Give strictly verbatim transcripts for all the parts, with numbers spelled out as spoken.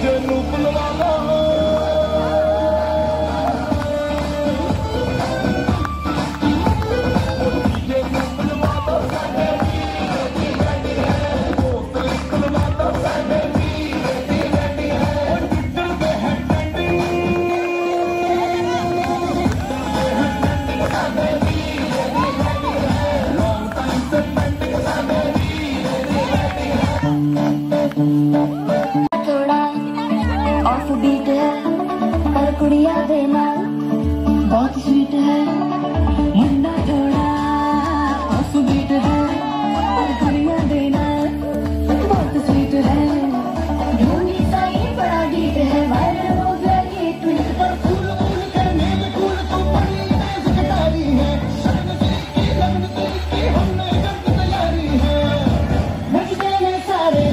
थोड़ा off beat है पर कुड़िया देना बहुत स्वीट है। मुन्ना थोड़ा ऑफ बीट है पर कुड़िया देना बहुत स्वीट है। धोनी सा ये बड़ा गीत है वायरल हो गया ये ट्वीट पर। फूल फूल करने में फूल तो बड़ी तेज कटारी है। शर्म की लगन की हमने जब तैयारी है। बजते हैं सारे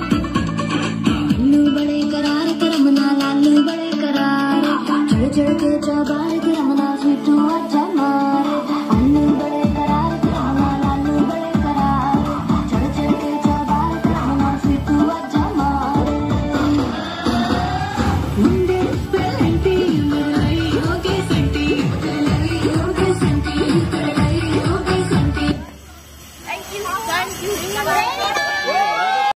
चढ़ के